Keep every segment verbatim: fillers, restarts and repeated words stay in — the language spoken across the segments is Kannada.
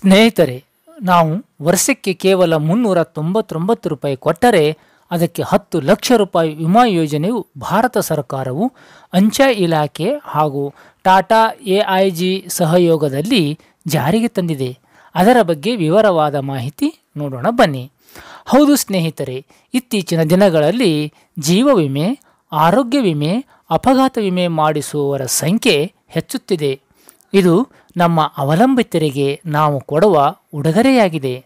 ಸ್ನೇಹಿತರೆ, ನಾವು ವರ್ಷಕ್ಕೆ ಕೇವಲ ಮುನ್ನೂರ ತೊಂಬತ್ತೊಂಬತ್ತು ರೂಪಾಯಿ ಕೊಟ್ಟರೆ ಅದಕ್ಕೆ ಹತ್ತು ಲಕ್ಷ ರೂಪಾಯಿ ವಿಮಾ ಯೋಜನೆಯು ಭಾರತ ಸರ್ಕಾರವು ಅಂಚೆ ಇಲಾಖೆ ಹಾಗೂ ಟಾಟಾ ಎ ಐ ಜಿ ಸಹಯೋಗದಲ್ಲಿ ಜಾರಿಗೆ ತಂದಿದೆ. ಅದರ ಬಗ್ಗೆ ವಿವರವಾದ ಮಾಹಿತಿ ನೋಡೋಣ ಬನ್ನಿ. ಹೌದು ಸ್ನೇಹಿತರೆ, ಇತ್ತೀಚಿನ ದಿನಗಳಲ್ಲಿ ಜೀವ ವಿಮೆ, ಆರೋಗ್ಯ ವಿಮೆ, ಅಪಘಾತ ವಿಮೆ ಮಾಡಿಸುವವರ ಸಂಖ್ಯೆ ಹೆಚ್ಚುತ್ತಿದೆ. ಇದು ನಮ್ಮ ಅವಲಂಬಿತರಿಗೆ ನಾವು ಕೊಡುವ ಉಡುಗೊರೆಯಾಗಿದೆ.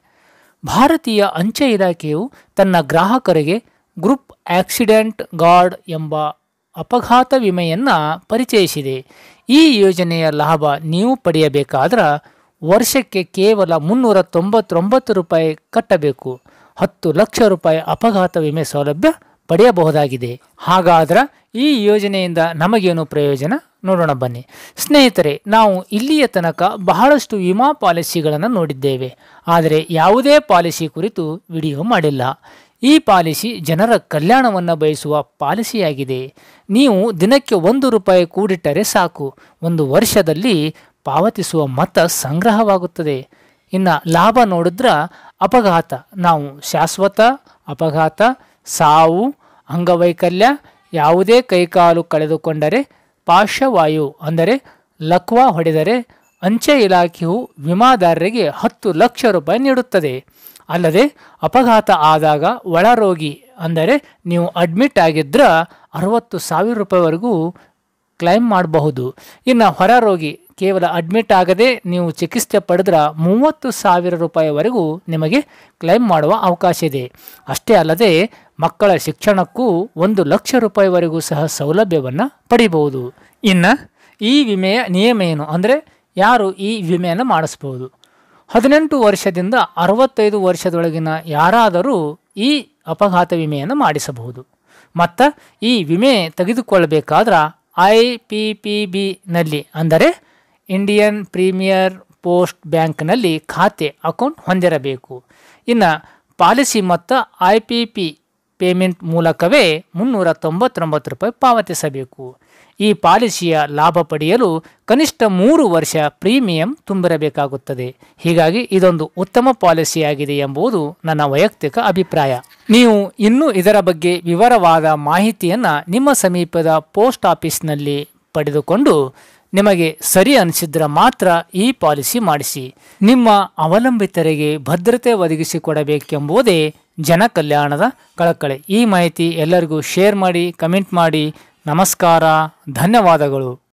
ಭಾರತೀಯ ಅಂಚೆ ಇಲಾಖೆಯು ತನ್ನ ಗ್ರಾಹಕರಿಗೆ ಗ್ರೂಪ್ ಆಕ್ಸಿಡೆಂಟ್ ಗಾರ್ಡ್ ಎಂಬ ಅಪಘಾತ ವಿಮೆಯನ್ನು ಪರಿಚಯಿಸಿದೆ. ಈ ಯೋಜನೆಯ ಲಾಭ ನೀವು ಪಡೆಯಬೇಕಾದ್ರೆ ವರ್ಷಕ್ಕೆ ಕೇವಲ ಮುನ್ನೂರ ತೊಂಬತ್ತೊಂಬತ್ತು ರೂಪಾಯಿ ಕಟ್ಟಬೇಕು. ಹತ್ತು ಲಕ್ಷ ರೂಪಾಯಿ ಅಪಘಾತ ವಿಮೆ ಸೌಲಭ್ಯ ಪಡೆಯಬಹುದಾಗಿದೆ. ಹಾಗಾದ್ರೆ ಈ ಯೋಜನೆಯಿಂದ ನಮಗೇನು ಪ್ರಯೋಜನ ನೋಡೋಣ ಬನ್ನಿ. ಸ್ನೇಹಿತರೆ, ನಾವು ಇಲ್ಲಿಯ ತನಕ ಬಹಳಷ್ಟು ವಿಮಾ ಪಾಲಿಸಿಗಳನ್ನು ನೋಡಿದ್ದೇವೆ, ಆದರೆ ಯಾವುದೇ ಪಾಲಿಸಿ ಕುರಿತು ವಿಡಿಯೋ ಮಾಡಿಲ್ಲ. ಈ ಪಾಲಿಸಿ ಜನರ ಕಲ್ಯಾಣವನ್ನು ಬಯಸುವ ಪಾಲಿಸಿಯಾಗಿದೆ. ನೀವು ದಿನಕ್ಕೆ ಒಂದು ರೂಪಾಯಿ ಕೂಡಿಟ್ಟರೆ ಸಾಕು, ಒಂದು ವರ್ಷದಲ್ಲಿ ಪಾವತಿಸುವ ಮೊತ್ತ ಸಂಗ್ರಹವಾಗುತ್ತದೆ. ಇನ್ನು ಲಾಭ ನೋಡಿದ್ರೆ ಅಪಘಾತ, ನಾವು ಶಾಶ್ವತ ಅಪಘಾತ, ಸಾವು, ಅಂಗವೈಕಲ್ಯ, ಯಾವುದೇ ಕೈಕಾಲು ಕಳೆದುಕೊಂಡರೆ, ಪಾರ್ಶ್ವವಾಯು ಅಂದರೆ ಲಕ್ವಾ ಹೊಡೆದರೆ ಅಂಚೆ ಇಲಾಖೆಯು ವಿಮಾದಾರರಿಗೆ ಹತ್ತು ಲಕ್ಷ ರೂಪಾಯಿ ನೀಡುತ್ತದೆ. ಅಲ್ಲದೆ ಅಪಘಾತ ಆದಾಗ ಒಳರೋಗಿ ಅಂದರೆ ನೀವು ಅಡ್ಮಿಟ್ ಆಗಿದ್ರೆ ಅರವತ್ತು ಸಾವಿರ ರೂಪಾಯಿವರೆಗೂ ಕ್ಲೈಮ್ ಮಾಡಬಹುದು. ಇನ್ನು ಹೊರರೋಗಿ ಕೇವಲ ಅಡ್ಮಿಟ್ ಆಗದೆ ನೀವು ಚಿಕಿತ್ಸೆ ಪಡೆದ್ರೆ ಮೂವತ್ತು ಸಾವಿರ ರೂಪಾಯಿವರೆಗೂ ನಿಮಗೆ ಕ್ಲೈಮ್ ಮಾಡುವ ಅವಕಾಶ ಇದೆ. ಅಷ್ಟೇ ಅಲ್ಲದೆ ಮಕ್ಕಳ ಶಿಕ್ಷಣಕ್ಕೂ ಒಂದು ಲಕ್ಷ ರೂಪಾಯಿವರೆಗೂ ಸಹ ಸೌಲಭ್ಯವನ್ನು ಪಡಿಬಹುದು. ಇನ್ನು ಈ ವಿಮೆಯ ನಿಯಮ ಏನು ಅಂದರೆ ಯಾರು ಈ ವಿಮೆಯನ್ನು ಮಾಡಿಸ್ಬೋದು? ಹದಿನೆಂಟು ವರ್ಷದಿಂದ ಅರವತ್ತೈದು ವರ್ಷದೊಳಗಿನ ಯಾರಾದರೂ ಈ ಅಪಘಾತ ವಿಮೆಯನ್ನು ಮಾಡಿಸಬಹುದು. ಮತ್ತು ಈ ವಿಮೆ ತೆಗೆದುಕೊಳ್ಳಬೇಕಾದ್ರೆ ಐ ಪಿ ಪಿ ಬಿ ನಲ್ಲಿ ಅಂದರೆ ಇಂಡಿಯನ್ ಪ್ರೀಮಿಯರ್ ಪೋಸ್ಟ್ ಬ್ಯಾಂಕ್ನಲ್ಲಿ ಖಾತೆ ಅಕೌಂಟ್ ಹೊಂದಿರಬೇಕು. ಇನ್ನು ಪಾಲಿಸಿ ಮತ್ತು ಐ ಪಿ ಪಿ ಪೇಮೆಂಟ್ ಮೂಲಕವೇ ಮುನ್ನೂರ ತೊಂಬತ್ತೊಂಬತ್ತು ರೂಪಾಯಿ ಪಾವತಿಸಬೇಕು. ಈ ಪಾಲಿಸಿಯ ಲಾಭ ಪಡೆಯಲು ಕನಿಷ್ಠ ಮೂರು ವರ್ಷ ಪ್ರೀಮಿಯಂ ತುಂಬಿರಬೇಕಾಗುತ್ತದೆ. ಹೀಗಾಗಿ ಇದೊಂದು ಉತ್ತಮ ಪಾಲಿಸಿಯಾಗಿದೆ ಎಂಬುದು ನನ್ನ ವೈಯಕ್ತಿಕ ಅಭಿಪ್ರಾಯ. ನೀವು ಇನ್ನೂ ಇದರ ಬಗ್ಗೆ ವಿವರವಾದ ಮಾಹಿತಿಯನ್ನು ನಿಮ್ಮ ಸಮೀಪದ ಪೋಸ್ಟ್ ಆಫೀಸ್ನಲ್ಲಿ ಪಡೆದುಕೊಂಡು ನಿಮಗೆ ಸರಿ ಅನಿಸಿದ್ರೆ ಮಾತ್ರ ಈ ಪಾಲಿಸಿ ಮಾಡಿಸಿ. ನಿಮ್ಮ ಅವಲಂಬಿತರಿಗೆ ಭದ್ರತೆ ಒದಗಿಸಿಕೊಡಬೇಕೆಂಬುದೇ ಜನ ಕಲ್ಯಾಣದ ಕಳಕಳಿ. ಈ ಮಾಹಿತಿ ಎಲ್ಲರಿಗೂ ಶೇರ್ ಮಾಡಿ, ಕಮೆಂಟ್ ಮಾಡಿ. ನಮಸ್ಕಾರ, ಧನ್ಯವಾದಗಳು.